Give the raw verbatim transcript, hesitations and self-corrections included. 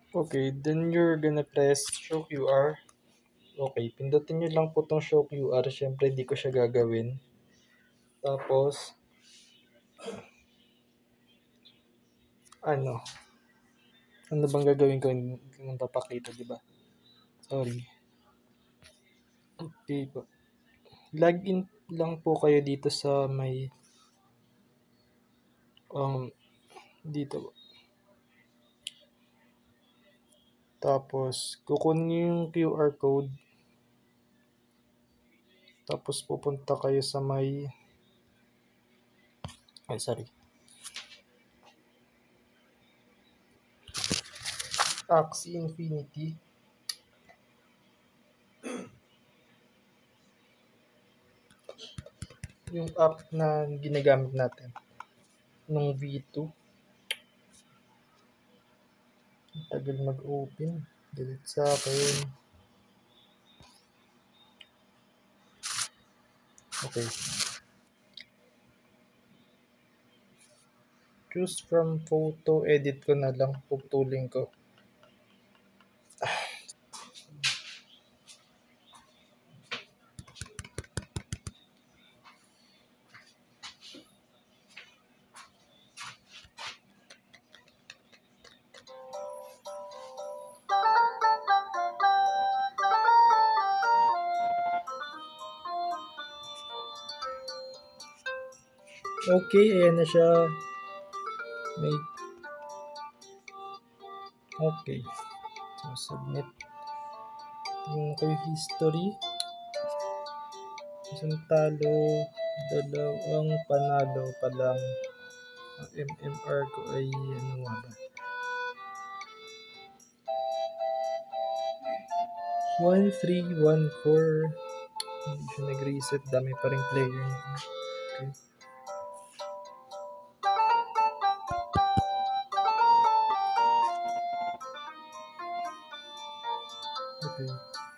Okay, then you're gonna press show Q R. Okay, pindutin nyo lang po tong show Q R. Siyempre, di ko siya gagawin. Tapos, ano? Ano bang gagawin ko? Yung papakita, di ba? Sorry. Okay po. Login lang po kayo dito sa may um dito. Tapos kukunin niyo yung Q R code. Tapos pupunta kayo sa may ay sorry. Axie Infinity. Yung app na ginagamit natin nung V two. Tagal mag-open. Delete sa akin. Okay. Choose from photo. Edit ko na lang. Puputulin ko. Okay, ayan na siya. May okay. So, submit. Tingnan ko yung history. Isang talo, dalawang panalo pa lang. Ang M M R ko ay ano nga ba? one three one four. Hindi siya nag-reset. Dami pa rin player. Okay. Okay.